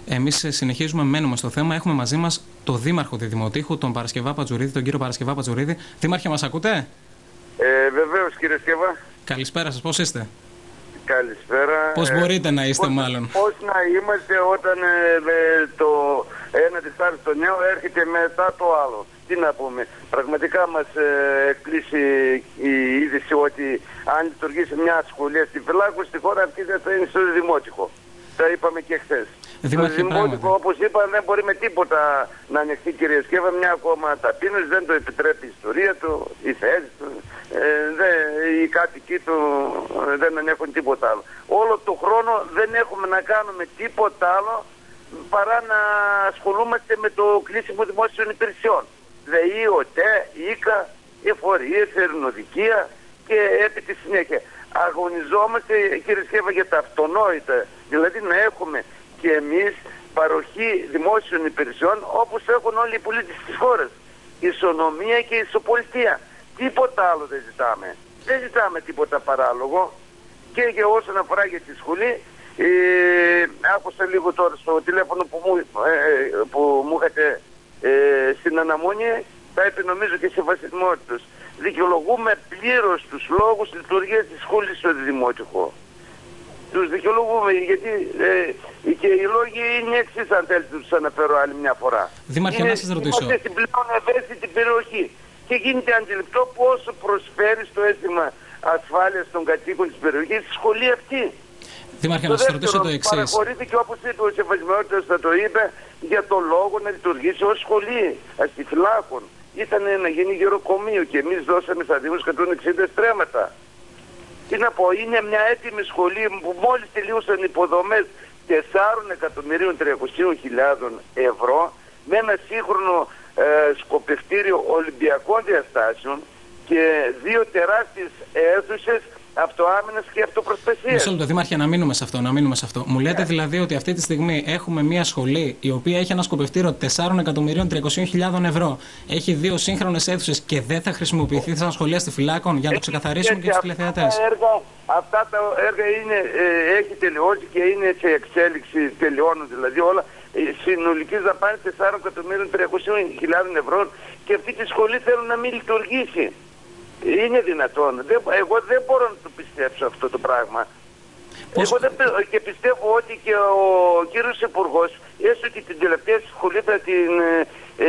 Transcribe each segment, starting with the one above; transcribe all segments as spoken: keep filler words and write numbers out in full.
Εμείς συνεχίζουμε, μένουμε στο θέμα. Έχουμε μαζί μας τον Δήμαρχο Διδημοτήχου, τον Παρασκευά Πατζουρίδη, τον κύριο Παρασκευά Πατζουρίδη. Δήμαρχε, μας ακούτε? Ε, βεβαίως, κύριε Σκεύα. Καλησπέρα σας, πώς είστε? Καλησπέρα. Πώς μπορείτε ε, να είστε, πώς, μάλλον? Πώς να είμαστε όταν ε, το ένα δισάριστο νέο έρχεται μετά το άλλο. Τι να πούμε. Πραγματικά μας ε, εκπλήσει η είδηση ότι αν λειτουργήσει μια σχολεία στη Φυλάκου, στη χώρα αυτή δεν θα είναι στο Δημότυχο. Τα είπαμε και χθες. Το Δημότυχο, όπως είπα, δεν μπορεί με τίποτα να ανοιχτεί, κύριε Σκεύα, μια ακόμα ταπείνωση, δεν το επιτρέπει η ιστορία του, η θέση του, ε, δε, οι κάτοικοι του ε, δεν ανέχουν τίποτα άλλο. Όλο το χρόνο δεν έχουμε να κάνουμε τίποτα άλλο παρά να ασχολούμαστε με το κλείσιμο δημόσιων υπηρεσιών. ΔΕΗ, ΟΤΕ, ΙΚΑ, εφορίες, ερευνοδικεία και επί τη συνέχεια. Αγωνιζόμαστε, κύριε Σκεύα, για τα αυτονόητα, δηλαδή να έχουμε και εμείς παροχή δημόσιων υπηρεσιών όπως έχουν όλοι οι πολίτες της χώρας. Ισονομία και ισοπολιτεία. Τίποτα άλλο δεν ζητάμε. Δεν ζητάμε τίποτα παράλογο. Και για όσον αφορά για τη σχολή, ε, άκουσα λίγο τώρα στο τηλέφωνο που μου, ε, που μου είχατε ε, στην αναμονή, θα είπε νομίζω και σε βασιμότητος. Δικαιολογούμε πλήρως τους λόγους λειτουργίας της σχολής στο Δημότυχο. Τους δικαιολογούμε, γιατί ε, και οι λόγοι είναι εξής, αν θέλετε τους αναφέρω άλλη μια φορά. Δήμαρχε, να σας ρωτήσω. Είμαστε στην πλέον ευαίσθητη περιοχή και γίνεται αντιληπτό πόσο προσφέρει στο αίσθημα ασφάλειας των κατοίκων της περιοχής στη σχολή αυτή. Δήμαρχε, να σας ρωτήσω το εξής. Παραχωρήθηκε, όπως είπε ο Σεβασμιότητας, θα το είπε, για το λόγο να λειτουργήσει ως σχολή αστιφυλάκων. Ήταν να γίνει γεροκομείο και εμείς δώσαμε στα Δήμους εκατόν εξήντα στρέμματα. Τι να πω, είναι μια έτοιμη σχολή που μόλις τελείωσαν υποδομές τεσσάρων εκατομμυρίων τριακοσίων χιλιάδων ευρώ με ένα σύγχρονο ε, σκοπευτήριο ολυμπιακών διαστάσεων και δύο τεράστιες αίθουσες αυτοάμυνας και αυτοπροστασίας. Μισό λεπτό, Δήμαρχε, να μείνουμε σε αυτό. Να μείνουμε σε αυτό. Μου λέτε yeah. δηλαδή ότι αυτή τη στιγμή έχουμε μια σχολή η οποία έχει ένα σκοπευτήριο τεσσάρων εκατομμυρίων τριακοσίων χιλιάδων ευρώ. Έχει δύο σύγχρονες αίθουσες και δεν θα χρησιμοποιηθεί σαν σχολεία στη Φυλάκων, για να το ξεκαθαρίσουμε και, και στους τηλεθεατές. Αυτά τα έργα είναι, ε, έχει τελειώσει και είναι σε εξέλιξη, τελειώνουν δηλαδή όλα. Συνολική δαπάνη τεσσάρων εκατομμυρίων τριακοσίων χιλιάδων ευρώ και αυτή τη σχολή θέλουν να μην λειτουργήσει. Είναι δυνατόν. Εγώ δεν μπορώ να το πιστέψω αυτό το πράγμα. Πώς... Εγώ δεν, και πιστεύω ότι και ο κύριος Υπουργός, έστω και την τελευταία σχολή θα την ε,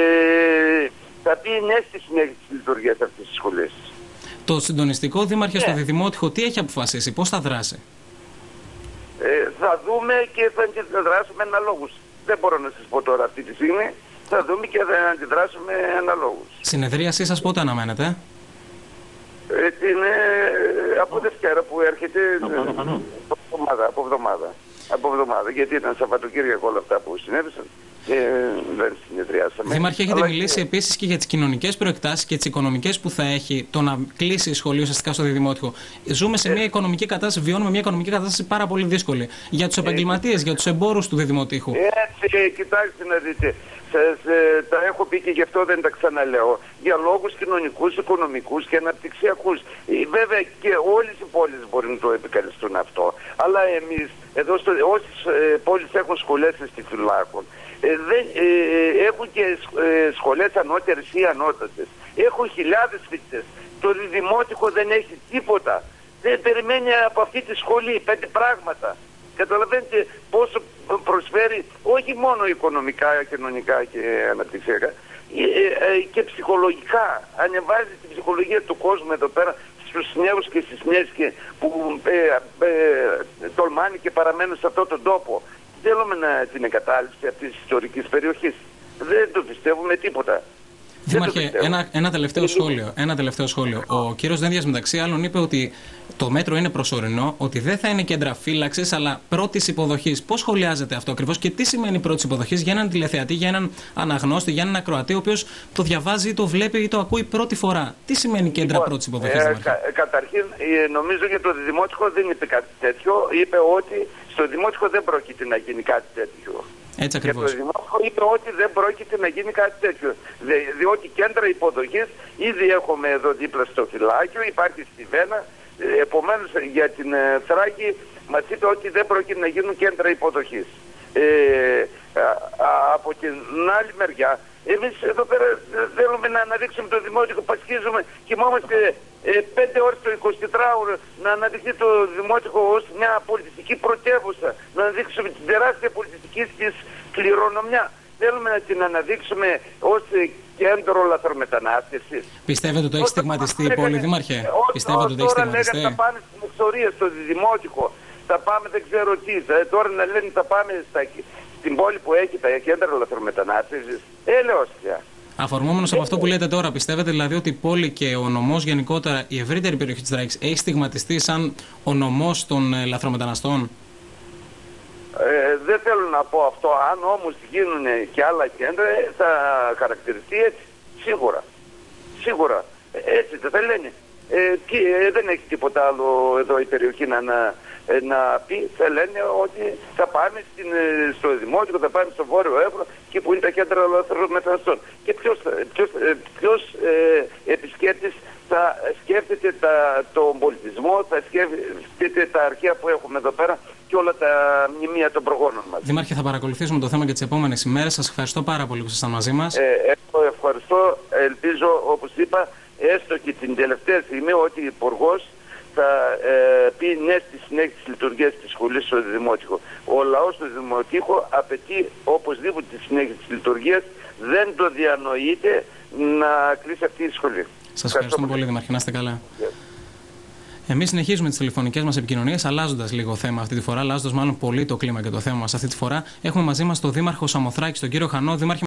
θα πει ναι στη συνέχεια της λειτουργίας αυτής της σχολής. Το συντονιστικό, Δήμαρχε, yeah. στο Διδημότυχο τι έχει αποφασίσει, πώς θα δράσει? Ε, θα δούμε και θα αντιδράσουμε αναλόγους. Δεν μπορώ να σας πω τώρα αυτή τη στιγμή. Θα δούμε και θα αντιδράσουμε αναλόγους. Συνεδρίασή σας πότε αναμένετε? Ε, είναι από Δευτέρα που έρχεται, από εβδομάδα, από εβδομάδα, από εβδομάδα, γιατί ήταν Σαββατοκύριακο όλα αυτά που συνέβησαν και δεν συνεδριάσαμε. Δήμαρχε, έχετε Αλλά μιλήσει και... επίσης και για τις κοινωνικές προεκτάσεις και τις οικονομικές που θα έχει το να κλείσει η σχολή ουσιαστικά στο Διδημότυχο. Ζούμε σε μια οικονομική κατάσταση, βιώνουμε μια οικονομική κατάσταση πάρα πολύ δύσκολη για τους επαγγελματίες, για τους εμπόρους του Διδημοτήχου. Έτσι, κοιτάξτε να δείτε. Σας, ε, τα έχω πει και γι' αυτό δεν τα ξαναλέω. Για λόγους κοινωνικούς, οικονομικούς και αναπτυξιακούς. Ε, βέβαια και όλες οι πόλεις μπορεί να το επικαλεστούν αυτό. Αλλά εμείς, εδώ στο, όσες ε, πόλεις έχουν σχολές στη Φυλάκων, ε, δεν, ε, έχουν και ε, σχολές ανώτερες ή ανώτατες. Έχουν χιλιάδες φοιτητές. Το Δημότυχο δεν έχει τίποτα. Δεν περιμένει από αυτή τη σχολή πέντε πράγματα. Καταλαβαίνετε πόσο προσφέρει όχι μόνο οικονομικά, κοινωνικά και αναπτυξιακά και ψυχολογικά. Ανεβάζει την ψυχολογία του κόσμου εδώ πέρα στους νέους και στις νέες και που ε, ε, τολμάνε και παραμένουν σε αυτόν τον τόπο. Θέλουμε να, την εγκατάλειψη αυτής της ιστορικής περιοχής. Δεν το πιστεύουμε τίποτα. Δήμαρχε, ένα, ένα, τελευταίο σχόλιο, ένα τελευταίο σχόλιο. Ο κύριος Δένδιας μεταξύ άλλων είπε ότι το μέτρο είναι προσωρινό, ότι δεν θα είναι κέντρα φύλαξης αλλά πρώτης υποδοχής. Πώς σχολιάζεται αυτό ακριβώς και τι σημαίνει πρώτης υποδοχής για έναν τηλεθεατή, για έναν αναγνώστη, για έναν ακροατή, ο οποίος το διαβάζει ή το βλέπει ή το ακούει πρώτη φορά? Τι σημαίνει κέντρα λοιπόν, πρώτης υποδοχής, ε, κα, Καταρχήν, νομίζω για το Δημότυχο δεν είπε κάτι τέτοιο. Είπε ότι στο Δημότυχο δεν πρόκειται να γίνει κάτι τέτοιο. Έτσι ακριβώς. Και το Δημότυχο είπε ότι δεν πρόκειται να γίνει κάτι τέτοιο. Δι, διότι κέντρα υποδοχής ήδη έχουμε εδώ δίπλα στο Φυλάκιο, υπάρχει στη Βένα. Επομένως για την Θράκη μας είπε ότι δεν πρόκειται να γίνουν κέντρα υποδοχής. Ε, την άλλη μεριά, εμείς εδώ πέρα θέλουμε να αναδείξουμε το δημότικο, πασχίζουμε, κοιμόμαστε ε, πέντε ώρες το εικοσιτετράωρο, να αναδειχθεί το δημότικο ως μια πολιτιστική πρωτεύουσα, να αναδείξουμε την τεράστια πολιτιστική της κληρονομιά. Θέλουμε να την αναδείξουμε ως κέντρο λαθρομετανάστευσης. Πιστεύετε ότι έχει στιγματιστεί η πόλη, Δήμαρχε? Πιστεύετε ότι έχει στιγματιστεί? Τώρα λέγανε θα πάμε στην εξορία, στο δημότικο, θα πάμε δεν ξέρω τι. Τώρα να λένε θα πάμε στα, στην πόλη που έχει τα κέντρα λαθρομετανάστευσης. Έλεος πια. Αφορμόμενος από αυτό που λέτε τώρα, πιστεύετε δηλαδή ότι η πόλη και ο νομός γενικότερα, η ευρύτερη περιοχή της Τράκης, έχει στιγματιστεί σαν ο νομός των ε, λαθρομεταναστών? Ε, δεν θέλω να πω αυτό. Αν όμως γίνουν και άλλα κέντρα, θα χαρακτηριστεί έτσι. Σίγουρα. Σίγουρα. Ε, έτσι δεν θα λένε. Ε, και, ε, δεν έχει τίποτα άλλο εδώ η περιοχή να, να, ε, να πει. Θα λένε ότι θα πάμε στην, στο Δημότικο, θα πάμε στο Βόρειο Εύρο, εκεί που είναι τα κέντρα λαθρομεταναστών. Και ποιος, ποιος, ποιος ε, επισκέπτης θα σκέφτεται τα, τον πολιτισμό, θα σκέφτεται τα αρχαία που έχουμε εδώ πέρα και όλα τα μνημεία των προγόνων μας. Δήμαρχε, θα παρακολουθήσουμε το θέμα και τις επόμενες ημέρες. Σας ευχαριστώ πάρα πολύ που ήσασταν μαζί μας. Ε, ευχαριστώ. Ελπίζω, όπως είπα, έστω και την τελευταία στιγμή ότι ο Υπουργός θα ε, πει ναι στη συνέχεια της λειτουργίας της σχολής στο Δημότικο. Ο λαός του Δημοτικού απαιτεί οπωσδήποτε τη συνέχεια της λειτουργίας. Δεν το διανοείται να κλείσει αυτή η σχολή. Σας ευχαριστούμε πολύ, Δήμαρχε. Να είστε καλά. Yeah. Εμείς συνεχίζουμε τις τηλεφωνικές μας επικοινωνίες, αλλάζοντας λίγο θέμα αυτή τη φορά, αλλάζοντας μάλλον πολύ το κλίμα και το θέμα μας αυτή τη φορά. Έχουμε μαζί μας τον Δήμαρχο Σαμοθράκη, τον κύριο Χανό. Δήμαρχε,